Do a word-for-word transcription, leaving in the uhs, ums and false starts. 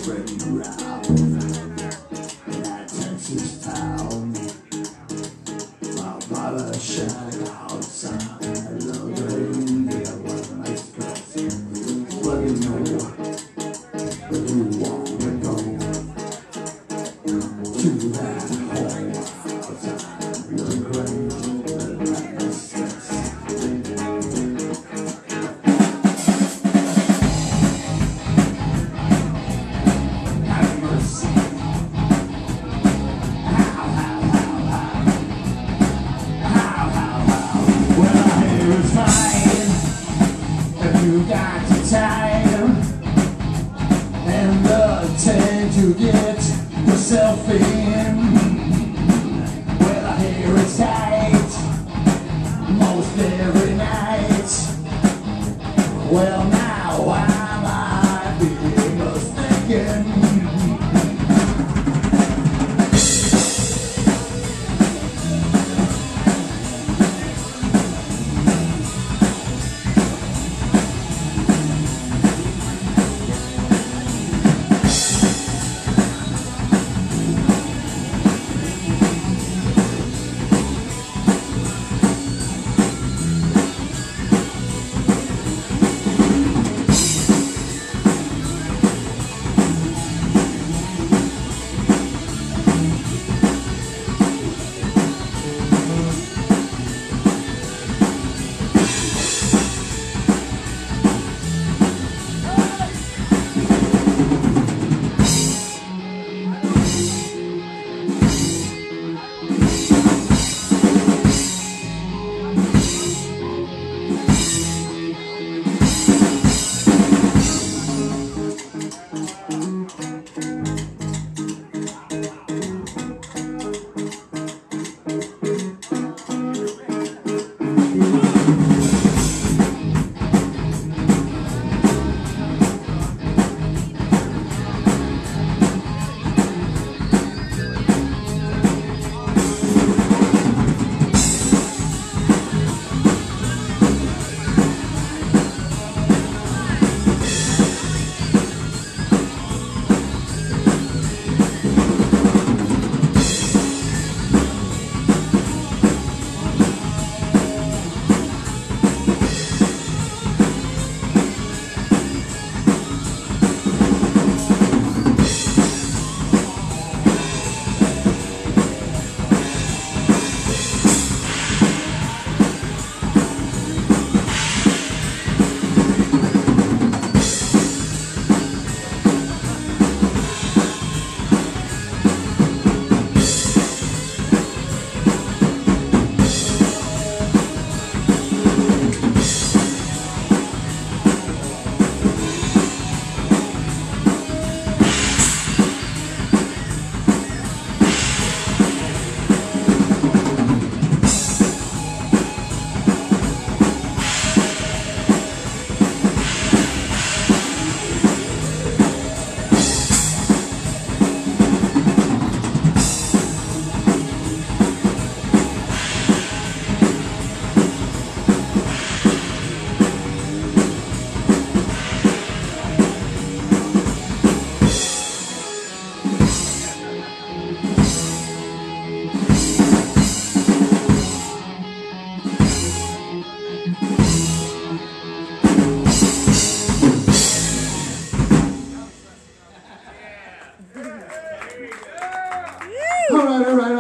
spreading round in that Texas town. My mother shining outside, I love the India, what a nice dress. Let me know if you want to go to that home outside, you're great, but that nice dress. Have mercy. How, how, how, how. How, how, how. Well, I hear it's fine if you got to time and the time to get yourself in. Well, I hear it's tight most every night. Well, now I might be mistaken. All right, all right.